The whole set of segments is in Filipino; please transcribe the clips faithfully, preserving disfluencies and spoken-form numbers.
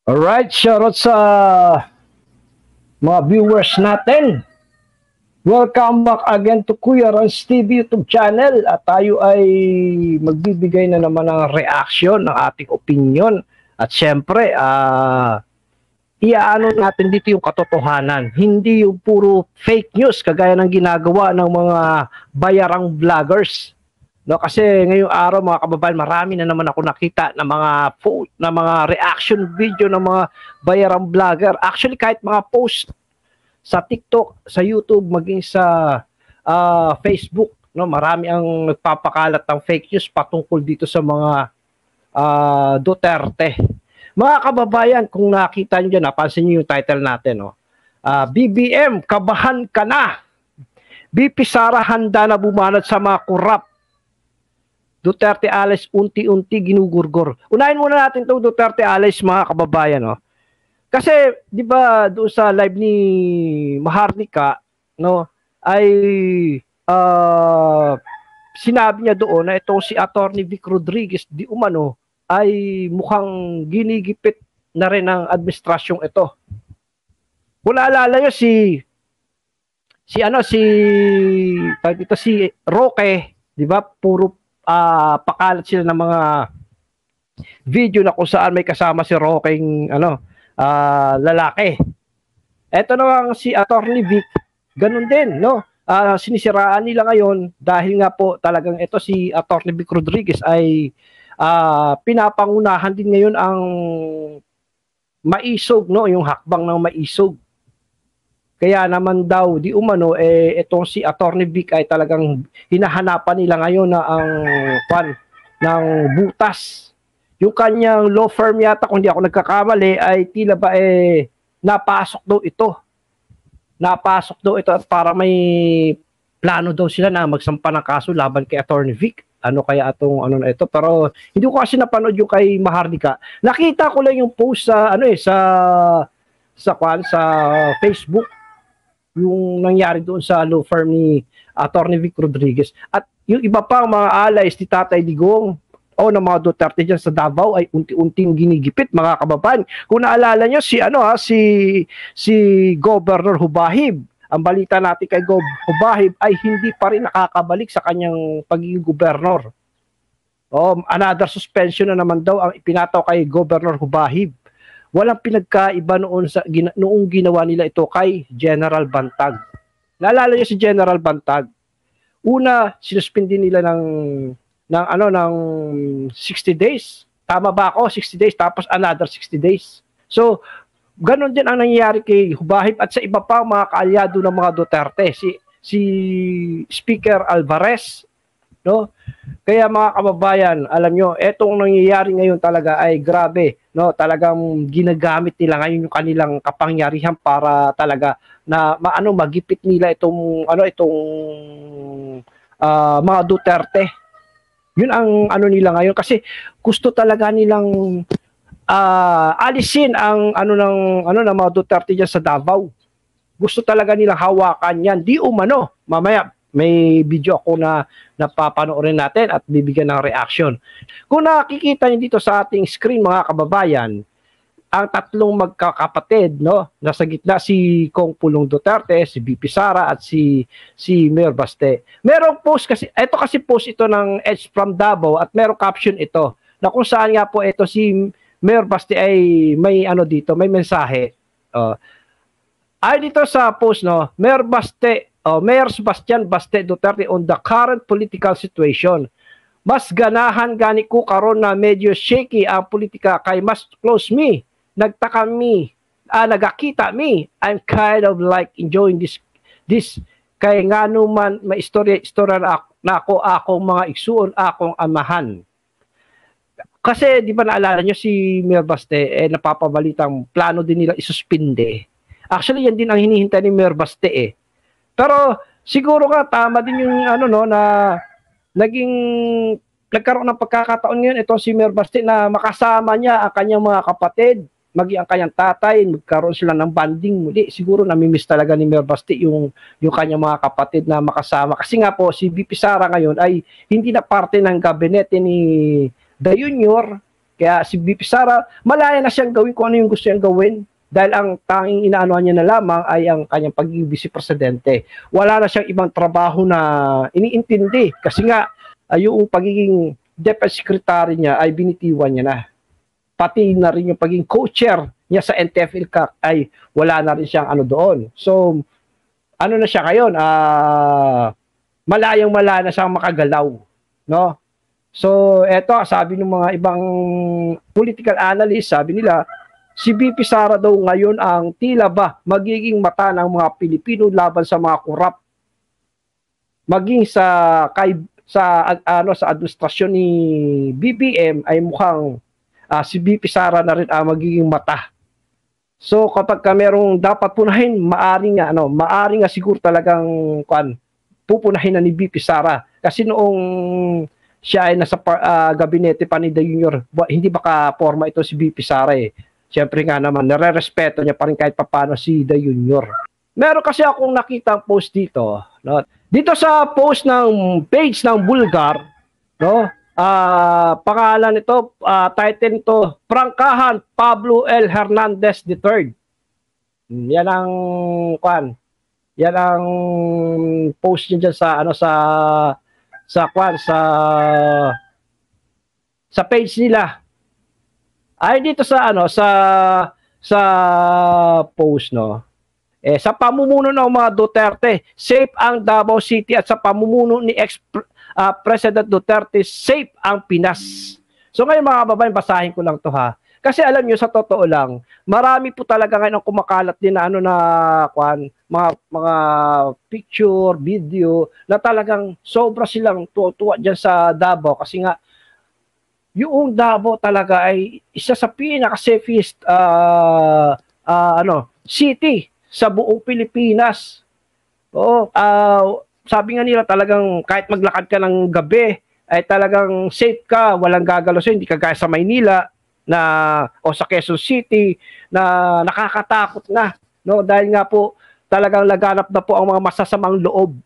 Alright, shoutout sa mga viewers natin. Welcome back again to Kuya Rans T V YouTube channel at tayo ay magbibigay na naman ng reaction ng ating opinion at syempre, ah, uh, iaano natin dito yung katotohanan, hindi yung puro fake news kagaya ng ginagawa ng mga bayarang vloggers. No, kasi ngayong araw mga kababayan, marami na naman ako nakita na mga post, na mga reaction video ng mga bayarang vlogger. Actually, kahit mga post sa TikTok, sa YouTube, maging sa uh, Facebook, no, marami ang nagpapakalat ng fake news patungkol dito sa mga uh, Duterte. Mga kababayan, kung nakita niyo dyan, napansin niyo yung title natin, no? Uh, B B M, kabahan ka na. B P Sara handa na bumanat sa mga kurap. Duterte Alice unti-unti ginugurgor. Unahin muna natin itong Duterte Alice, mga kababayan, no? Kasi, di ba, doon sa live ni Maharlika, no, ay uh, sinabi niya doon na itong si Attorney Vic Rodriguez di umano ay mukhang ginigipit na rin ng administrasyong ito. Kung naalala nyo, si si ano, si ito, si Roque, di ba, puro uh, pakalat sila ng mga video na kung saan may kasama si Roqueng ano, Uh, lalaki. Ito naman si Attorney Vic, ganun din, no? Uh, sinisiraan nila ngayon dahil nga po talagang ito si Attorney Vic Rodriguez ay uh, pinapangunahan din ngayon ang maisog, no? Yung hakbang ng maisog. Kaya naman daw, di umano, eh, itong si Attorney Vic ay talagang hinahanapan nila ngayon na ang pan ng butas. Yung kanyang law firm yata, kung di ako nagkakamali, ay tila ba eh, napasok daw ito. Napasok daw ito at para may plano daw sila na magsampa ng kaso laban kay Attorney Vic. Ano kaya atong ano na ito? Pero hindi ko kasi napanood yung kay Maharlika. Nakita ko lang yung post sa ano eh sa sa kwan sa Facebook yung nangyari doon sa law firm ni Attorney Vic Rodriguez. At yung iba pang mga allies ni Tatay Digong o ng mga Duterte dyan sa Davao ay unti-unting ginigipit, mga kababayan. Kung naalala nyo, si ano ha, si si Governor Hubahib, ang balita natin kay Gov Hubahib ay hindi pa rin nakakabalik sa kanyang pagiging gobernador. Oh, another suspension na naman daw ang ipinataw kay Governor Hubahib. Walang pinagkaiba noon sa gina, noong ginawa nila ito kay General Bantag. Naalala nyo si General Bantag? Una, sinuspindi nila ng ng ano ng sixty days. Tama ba ako? sixty days tapos another sixty days. So, ganun din ang nangyayari kay Hubahib at sa iba pa mga kaalyado ng mga Duterte, si si Speaker Alvarez, no? Kaya mga kababayan, alam nyo, etong nangyayari ngayon talaga ay grabe, no? Talagang ginagamit nila ngayon yung kanilang kapangyarihan para talaga na maano magipit nila itong ano itong uh, mga Duterte. Yun ang ano nila ngayon kasi gusto talaga nilang uh, alisin ang ano ng ano ng mga Duterte diyan sa Davao. Gusto talaga nilang hawakan yan. Di umano. Mamaya may video ako na napapanoorin natin at bibigyan ng reaction. Kung nakikita niyo dito sa ating screen mga kababayan, ang tatlong magkakapatid, no, nasa gitna si Kong Pulong Duterte, si B P Sara at si si Mayor Baste. Merong post kasi, ito kasi post ito ng Edge from Davao at merong caption ito na kung saan nga po ito si Mayor Baste ay may ano dito, may mensahe. Uh, ay dito sa post, no, Mayor Baste, uh, Mayor Sebastian Baste Duterte on the current political situation. Mas ganahan gani ko karon na medyo shaky ang politika kay mas close me. Nagtaka mi, ah, nagakita mi, I'm kind of like enjoying this, this, kay nga naman may istorya, istorya na ako, na ako, akong mga igsuon, akong amahan. Kasi, di ba naalala nyo si Mayor Baste, eh, napapabalitang plano din nila isuspinde. Actually, yan din ang hinihintay ni Mayor Baste eh. Pero, siguro nga, tama din yung ano no, na naging, nagkaroon ng pagkakataon ngayon, ito si Mayor Baste na makasama niya ang kanyang mga kapatid, magi ang kanyang tatay, magkaroon sila ng banding muli. Siguro namimiss talaga ni Mayor Baste yung, yung kanyang mga kapatid na makasama. Kasi nga po, si B P Sara ngayon ay hindi na parte ng gabinete ni The Junior Kaya si V P Sara, malaya na siyang gawin kung ano yung gusto niyang gawin. Dahil ang tanging inaanohan niya na lamang ay ang kanyang pagiging vice presidente. Wala na siyang ibang trabaho na iniintindi. Kasi nga, ay yung pagiging defense secretary niya ay binitiwan niya na. Pati na rin yung pagiging co-chair niya sa N T F L C A C ay wala na rin siyang ano doon. So, ano na siya ngayon? Ah, malayang mala na siyang makagalaw. No? So, eto, sabi ng mga ibang political analyst, sabi nila, si V P Sara daw ngayon ang tila ba magiging mata ng mga Pilipino laban sa mga korap. Maging sa kay sa ano sa administrasyon ni B B M ay mukhang uh, si V P Sara na rin ang magiging mata. So kapag ka merong dapat punahin, maaring nga ano, maaring nga siguro talagang kan pupunahin na ni V P Sara kasi noong siya ay nasa uh, gabinete pa ni De Junior, hindi baka forma ito si V P Sara eh. Siyempre nga naman, nare-respeto niya pa rin kahit papano si De Junior. Meron kasi akong nakita post dito, no? Dito sa post ng page ng Bulgar, no? Uh, pangalan nito, uh, title nito, Prangkahan Pablo L. Hernandez the third. Yan ang kwan. Yan ang post niya dyan sa ano sa sa kwan sa sa page nila. Ay dito sa ano sa sa post no. Eh sa pamumuno ng mga Duterte, safe ang Davao City at sa pamumuno ni ex uh, President Duterte, safe ang Pinas. So ngayon mga kababayan, basahin ko lang to ha. Kasi alam niyo sa totoo lang, marami po talaga ngayon ang kumakalat din na ano na kwan, mga mga picture, video na talagang sobra silang tuwa-tuwa diyan sa Davao kasi nga yung Davao talaga ay isa sa pinaka-safest uh, uh, ano, city sa buong Pilipinas. Oo, uh, sabi nga nila talagang kahit maglakad ka ng gabi ay talagang safe ka, walang gagalaw sa'yo, hindi ka gaya sa Maynila na o sa Quezon City na nakakatakot na, no? Dahil nga po talagang laganap na po ang mga masasamang loob.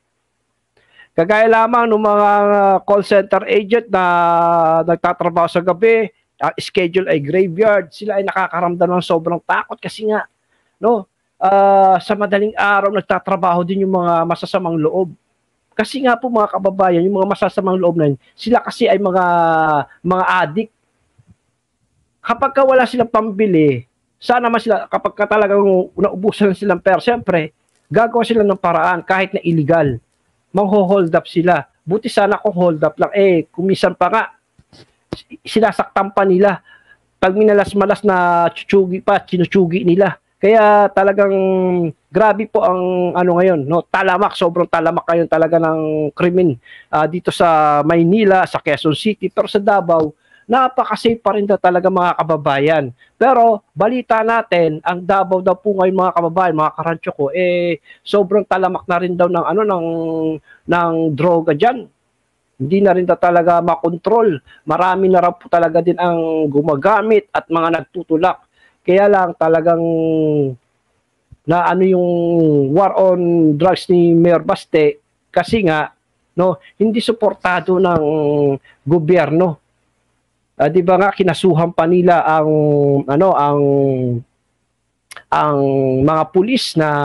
Kagaya lamang ng mga call center agent na nagtatrabaho sa gabi, uh, schedule ay graveyard, sila ay nakakaramdam ng sobrang takot kasi nga, no, uh, sa madaling araw nagtatrabaho din yung mga masasamang loob. Kasi nga po mga kababayan, yung mga masasamang loob na yun, sila kasi ay mga mga addict. Kapag ka wala silang pambili, sana naman sila, kapag ka talagang naubusan silang pera, siyempre, gagawa sila ng paraan kahit na illegal. Mang-hold up sila. Buti sana kung hold up lang. Eh, kumisan pa nga, sinasaktan pa nila. Pag minalas-malas na chuchugi pa, chinuchugi nila. Kaya talagang grabe po ang ano ngayon, no? Talamak, sobrang talamak ngayon talaga ng krimen uh, dito sa Maynila, sa Quezon City, pero sa Davao, napaka-safe pa rin daw talaga mga kababayan. Pero balita natin, ang Davao daw po ngayon mga kababayan, mga karancho ko, eh sobrang talamak na rin daw ng ano ng ng droga diyan. Hindi na rin daw talaga makontrol. Marami na raw po talaga din ang gumagamit at mga nagtutulak. Kaya lang talagang na ano yung war on drugs ni Mayor Baste kasi nga no, hindi suportado ng gobyerno. Uh, 'di ba nga kinasuhan pa nila ang ano ang ang mga pulis na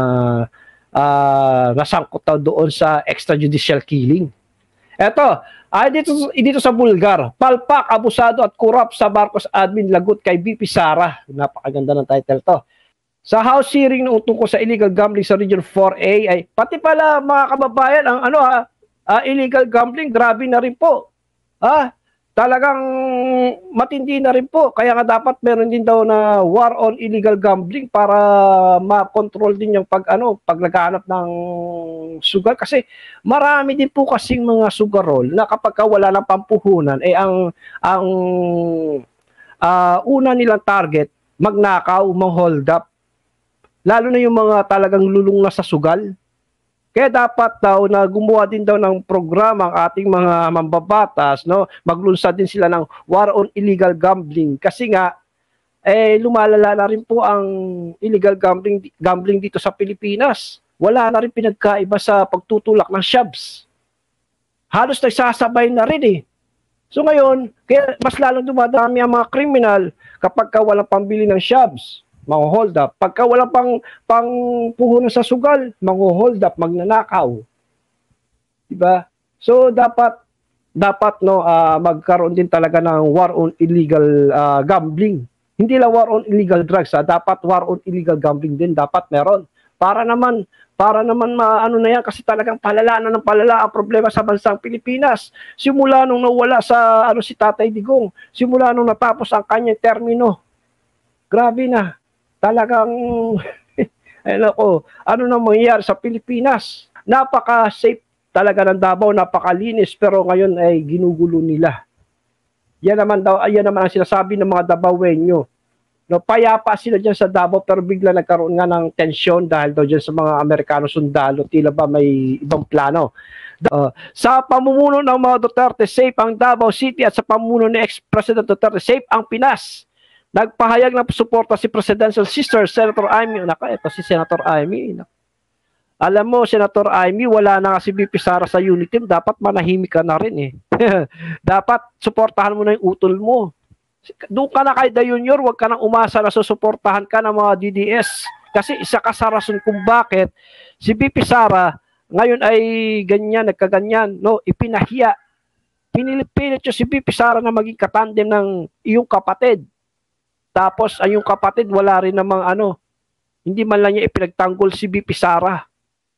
uh, nasangkot daw doon sa extrajudicial killing. Eto, ay dito dito sa Bulgar, palpak, abusado at corrupt sa Marcos admin lagot kay V P Sara. Napakaganda ng title to. Sa House hearing noong tungkol sa illegal gambling sa Region four A ay pati pala mga kababayan ang ano ha, uh, illegal gambling grabe na rin po. Ah, talagang matindi na rin po. Kaya nga dapat meron din daw na war on illegal gambling para ma-control din yung pag ano, pag naghahanap ng sugar kasi marami din po kasing mga sugarol na kapag wala ng pampuhunan eh ang ang uh, una nilang target magnakaw, mang-hold up. Lalo na yung mga talagang lulong na sa sugal. Kaya dapat daw na gumawa din daw ng programa ang ating mga mambabatas, no? Maglunsad din sila ng war on illegal gambling kasi nga eh lumalala na rin po ang illegal gambling gambling dito sa Pilipinas. Wala na rin pinagkaiba sa pagtutulak ng shabs. Halos nagsasabay na rin eh. So ngayon, kaya mas lalong dumadami ang mga kriminal kapag ka walang pambili ng shabs, mang-hold up. Pagka walang pang, pang puhunan sa sugal, mang-hold up, magnanakaw. Diba? So dapat dapat no uh, magkaroon din talaga ng war on illegal uh, gambling. Hindi lang war on illegal drugs, ha? Dapat war on illegal gambling din dapat meron. Para naman para naman maano na yan kasi talagang palala na ng palala ang problema sa bansang Pilipinas. Simula nung nawala sa ano si Tatay Digong, simula nung natapos ang kanyang termino. Grabe na. Talagang ano ko, ano na mangyayari sa Pilipinas? Napaka-safe talaga ng Davao, napakalinis pero ngayon ay ginugulo nila. Yan naman daw, ayan naman ang sinasabi ng mga Davaoenyo. No, payapa sila diyan sa Davao pero bigla nagkaroon nga ng tensyon dahil daw diyan sa mga Amerikano sundalo, tila ba may ibang plano. Uh, sa pamumuno ng mga Duterte, safe ang Davao City at sa pamumuno ni ex-President Duterte, safe ang Pinas. Nagpahayag ng suporta si Presidential Sister Senator Amy. Naka, ito si Senator Amy. Alam mo, Senator Amy, wala na si B P Sara sa unit team. Dapat manahimik ka na rin eh. Dapat suportahan mo na yung utol mo. Doon ka na kay Da Junior, huwag ka nang umasa na susuportahan ka ng mga D D S. Kasi isa ka sa rason kung bakit si B P Sara ngayon ay ganyan, nagkaganyan. No, ipinahiya. Pinilit-pilit yung si B P Sara na maging katandem ng iyong kapatid. Tapos ay yung kapatid wala rin namang ano, hindi man lang niya ipinagtanggol si B P Sara.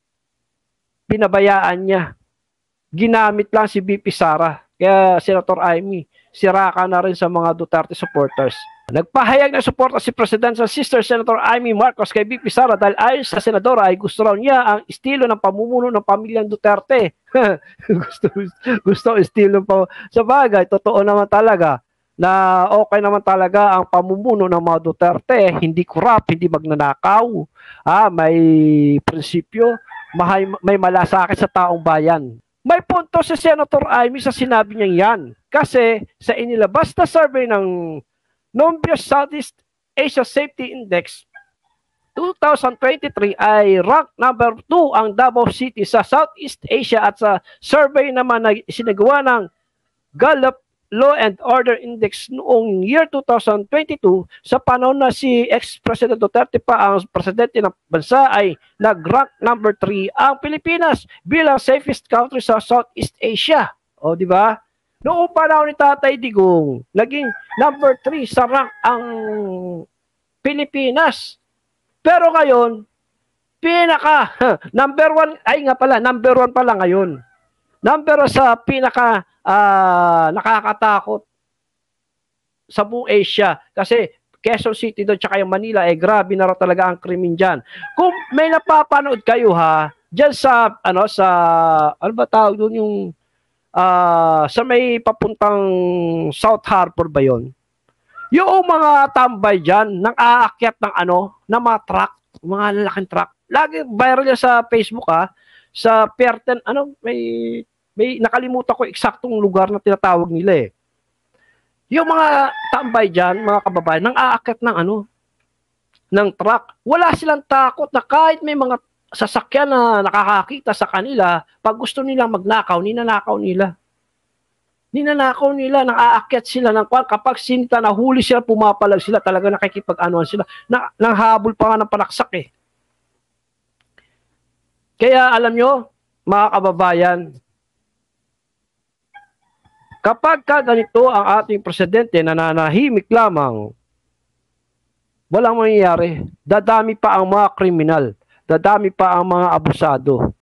Pinabayaan niya. Ginamit lang si B P Sara. Kaya Senator Amy, sira ka na rin sa mga Duterte supporters. Nagpahayag ng suporta si Presidential Sister Senator Amy Marcos kay B P Sara dahil ayon sa senadora ay gusto raw niya ang estilo ng pamumuno ng pamilyang Duterte. gusto gusto estilo pa sa bagay, totoo naman talaga na okay naman talaga ang pamumuno ng mga Duterte, hindi corrupt, hindi magnanakaw, ah, may prinsipyo, may, may malasakit sa taong bayan. May punto si Senator Amy sa sinabi niya yan. Kasi sa inilabas na survey ng Numbeo Southeast Asia Safety Index twenty twenty-three ay rank number two ang Davao City sa Southeast Asia at sa survey naman na sinagawa ng Gallup Law and Order Index noong year two thousand twenty-two, sa panahon na si ex-President Duterte pa ang presidente ng bansa ay nag-rank number three ang Pilipinas bilang safest country sa Southeast Asia. O, di ba? Noong panahon ni Tatay Digong, naging number three sa rank ang Pilipinas. Pero ngayon, pinaka, number one, ay nga pala, number one pala ngayon. Number sa pinaka uh, nakakatakot sa buong Asia. Kasi Quezon City doon tsaka yung Manila, eh grabe na raw talaga ang krimen dyan. Kung may napapanood kayo ha, dyan sa, ano, sa, ano ba tawag doon yung, uh, sa may papuntang South Harbor ba yon? Yung mga tambay dyan, nang aakyat ng ano, ng mga truck, mga lalaking truck. Lagi viral yan sa Facebook ha, sa Perten, ano, may, may nakalimutan ko eksaktong lugar na tinatawag nila eh. Yung mga tambay dyan, mga kababayan, nang aakyat ng ano, ng truck, wala silang takot na kahit may mga sasakyan na nakakakita sa kanila, pag gusto nilang magnakaw, ninanakaw nila. Ninanakaw nila, nang aakyat sila ng kwan, kapag sinita, nahuli sila, pumapalag sila, talaga nakikipag-anuan sila, na, nang habol pa nga ng panaksak eh. Kaya alam nyo, mga kababayan, kapag ka ganito ang ating presidente na nanahimik lamang, walang mangyayari. Dadami pa ang mga kriminal. Dadami pa ang mga abusado.